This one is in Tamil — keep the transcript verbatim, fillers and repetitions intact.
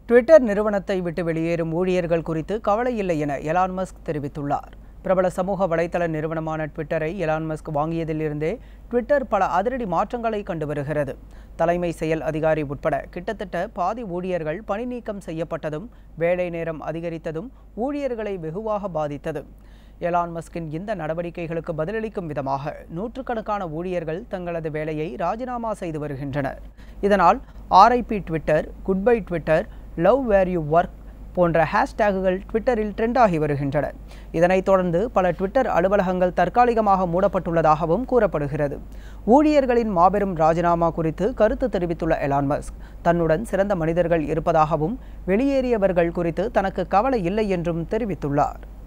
ட்விட்டர் நிறுவனத்தை விட்டு வெளியேறும் ஊழியர்கள் குறித்து கவலை இல்லை என எலான் மஸ்க் தெரிவித்துள்ளார். பிரபல சமூக வலைதள நிறுவனமான ட்விட்டரை எலான் மஸ்க் வாங்கியதிலிருந்தே ட்விட்டர் பல அதிரடி மாற்றங்களை கண்டு வருகிறது. தலைமை செயல் அதிகாரி உட்பட கிட்டத்தட்ட பாதி ஊழியர்கள் பணி நீக்கம் செய்யப்பட்டதும், வேலை நேரம் அதிகரித்ததும் ஊழியர்களை வெகுவாக பாதித்தது. எலான் மஸ்கின் இந்த நடவடிக்கைகளுக்கு பதிலளிக்கும் விதமாக நூற்றுக்கணக்கான ஊழியர்கள் தங்களது வேலையை ராஜினாமா செய்து வருகின்றனர். இதனால் RIP Twitter, goodbye Twitter, love where you work போன்ற ஹேஷ்டேகுகள் ட்விட்டரில் ட்ரெண்ட் ஆகி வருகின்றன. இதனைத் தொடர்ந்து பல ட்விட்டர் அலுவலகங்கள் தற்காலிகமாக மூடப்பட்டுள்ளதாகவும் கூறப்படுகிறது. ஊழியர்களின் மாபெரும் ராஜினாமா குறித்து கருத்து தெரிவித்துள்ள எலான் மஸ்க், தன்னுடன் சிறந்த மனிதர்கள் இருப்பதாகவும் வெளியேறியவர்கள் குறித்து தனக்கு கவலை இல்லை என்றும் தெரிவித்துள்ளார்.